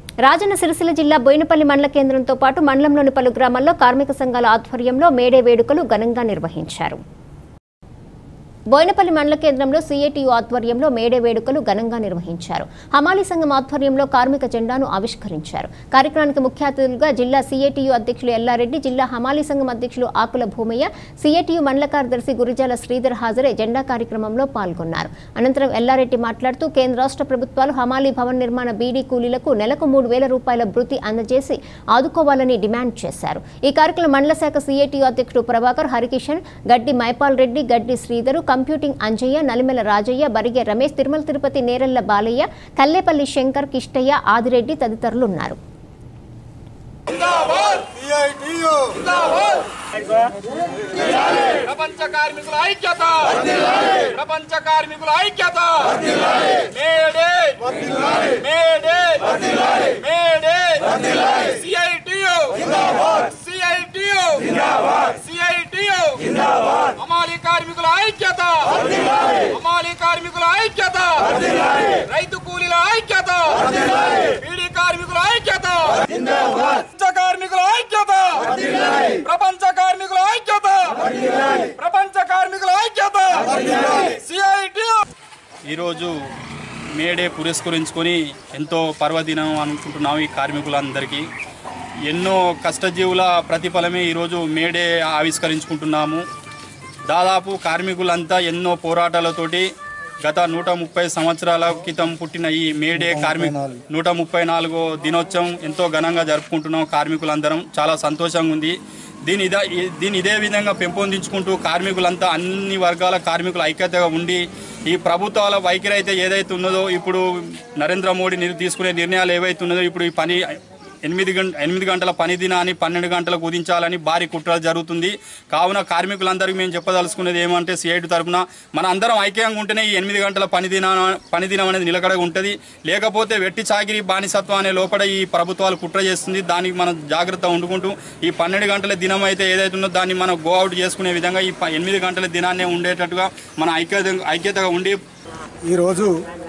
రాజన్న సిరిసిల్ల జిల్లా బోయినపల్లి మండల కేంద్రంతో పాటు మండలంలోని పలు గ్రామాల్లో కార్మిక సంఘాల ఆధ్వర్యంలో మేడే వేడుకలు ఘనంగా నిర్వహించారు. బోయినపల్లి మండల కేంద్రంలో సిఐటియు ఆధ్వర్యంలో మేడే వేడుకలు ఘనంగా నిర్వహించారు. హమాలీ సంఘం ఆధ్వర్యంలో కార్మిక జెండాను ఆవిష్కరించారు. కార్యక్రమానికి ముఖ్య అతిథులుగా జిల్లా సిఐటియు అధ్యక్షులు ఎల్లారెడ్డి, జిల్లా హమాలీ సంఘం అధ్యక్షులు ఆకుల భూమయ్య, సిఐటియు మండల కార్యదర్శి గురిజాల శ్రీధర్ హాజరై జెండా కార్యక్రమంలో పాల్గొన్నారు. అనంతరం ఎల్లారెడ్డి మాట్లాడుతూ కేంద్ర రాష్ట్ర ప్రభుత్వాలు హమాలీ భవన్ నిర్మాణ బీడీ కూలీలకు నెలకు 3,000 రూపాయల భృతి అందజేసి ఆదుకోవాలని డిమాండ్ చేశారు. ఈ కార్యక్రమంలో మండల శాఖ సిఐటియు అధ్యక్షుడు ప్రభాకర్, హరికిషన్, గడ్డి మైపాల్ రెడ్డి, గడ్డి శ్రీధరు, కంప్యూటింగ్ అంజయ్య, నలిమెల రాజయ్య, బరిగే రమేష్, తిరుమల తిరుపతి నేరెళ్ల బాలయ్య, కల్లేపల్లి శంకర్, కిష్టయ్య, ఆదిరెడ్డి తదితరులు ఉన్నారు. ప్రపంచ కార్మికుల ఐక్యత, ప్రపంచ కార్మికుల ఐక్యత, May Day May Day May Day, CITU CITU CITU, హమాలీ కార్మికుల ఐక్యత, హమాలీ కార్మికుల ఐక్యత, రైతు కూలీల ఐక్యత, బీడీ కార్మికుల ఐక్యత, కార్మికుల ఐక్యత, ప్రపంచ కార్మికుల ఐక్యత, ప్రపంచ కార్మికుల ఐక్యత. ఈరోజు మేడే పురస్కరించుకొని ఎంతో పర్వదినం అనుకుంటున్నాం. ఈ కార్మికులందరికీ ఎన్నో కష్టజీవుల ప్రతిఫలమే ఈరోజు మేడే ఆవిష్కరించుకుంటున్నాము. దాదాపు కార్మికులంతా ఎన్నో పోరాటాలతోటి గత 130 సంవత్సరాల క్రితం పుట్టిన ఈ మేడే 134వ దినోత్సవం ఎంతో ఘనంగా జరుపుకుంటున్నాం. కార్మికులందరం చాలా సంతోషంగా ఉంది. దీని ఇదే విధంగా పెంపొందించుకుంటూ కార్మికులంతా అన్ని వర్గాల కార్మికులు ఐక్యతగా ఉండి ఈ ప్రభుత్వాల వైఖరి అయితే ఏదైతే ఉన్నదో, ఇప్పుడు నరేంద్ర మోడీ తీసుకునే నిర్ణయాలు ఏవైతే ఉన్నదో, ఇప్పుడు ఈ పని 8 గంటల పని దినాన్ని 12 గంటలకు కుదించాలని భారీ కుట్రలు జరుగుతుంది. కావున కార్మికులందరికీ మేము చెప్పదలుచుకునేది ఏమంటే, సిఐటి తరఫున మన అందరం ఐక్యంగా ఉంటేనే ఈ 8 గంటల పని దినం అనేది నిలకడగా ఉంటుంది. లేకపోతే వెట్టి చాకిరి బానిసత్వం అనే లోపల ఈ ప్రభుత్వాలు కుట్ర చేస్తుంది. దానికి మనం జాగ్రత్త ఉండుకుంటూ ఈ 12 గంటల దినం అయితే ఏదైతే ఉందో దాన్ని మనం గో అవుట్ చేసుకునే విధంగా ఈ 8 గంటల దినాన్నే ఉండేటట్టుగా మన ఐక్యతగా ఉండి ఈరోజు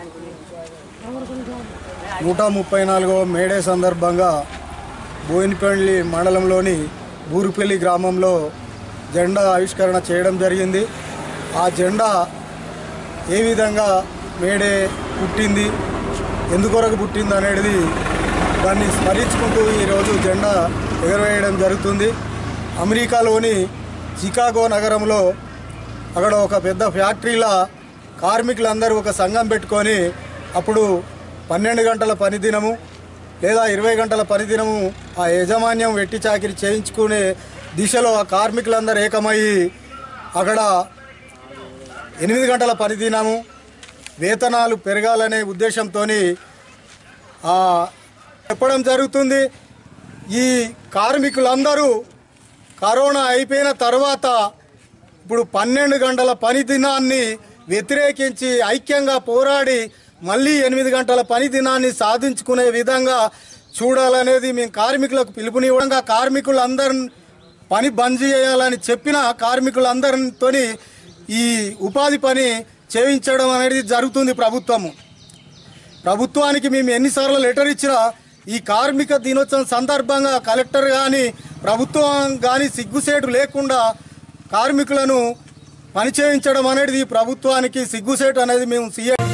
134వ మేడే సందర్భంగా బోయినపల్లి మండలంలోని బూరుపల్లి గ్రామంలో జెండా ఆవిష్కరణ చేయడం జరిగింది. ఆ జెండా ఏ విధంగా మేడే పుట్టింది, ఎందుకొరకు పుట్టింది అనేది దాన్ని స్మరించుకుంటూ ఈరోజు జెండా ఎగరవేయడం జరుగుతుంది. అమెరికాలోని చికాగో నగరంలో అక్కడ ఒక పెద్ద ఫ్యాక్టరీలో కార్మికులందరూ ఒక సంఘం పెట్టుకొని అప్పుడు 12 గంటల పని దినము లేదా 20 గంటల పని దినము ఆ యాజమాన్యం వెట్టి చాకిరి చేయించుకునే దిశలో ఆ కార్మికులందరూ ఏకమయ్యి అక్కడ 8 గంటల పని దినము వేతనాలు పెరగాలనే ఉద్దేశంతో చెప్పడం జరుగుతుంది. ఈ కార్మికులందరూ కరోనా అయిపోయిన తర్వాత ఇప్పుడు 12 గంటల పని దినాన్ని వ్యతిరేకించి ఐక్యంగా పోరాడి మళ్ళీ 8 గంటల పని దినాన్ని సాధించుకునే విధంగా చూడాలనేది మేము కార్మికులకు పిలుపునివ్వడంగా, కార్మికులందరిని పని బంద్ చేయాలని చెప్పిన కార్మికులందరితో ఈ ఉపాధి పని చేయించడం అనేది జరుగుతుంది. ప్రభుత్వానికి మేము ఎన్నిసార్లు లెటర్ ఇచ్చినా ఈ కార్మిక దినోత్సవం సందర్భంగా కలెక్టర్ కానీ ప్రభుత్వం కానీ సిగ్గుసేటు లేకుండా కార్మికులను పని చేయించడం అనేది ప్రభుత్వానికి సిగ్గుసేటు అనేది మేము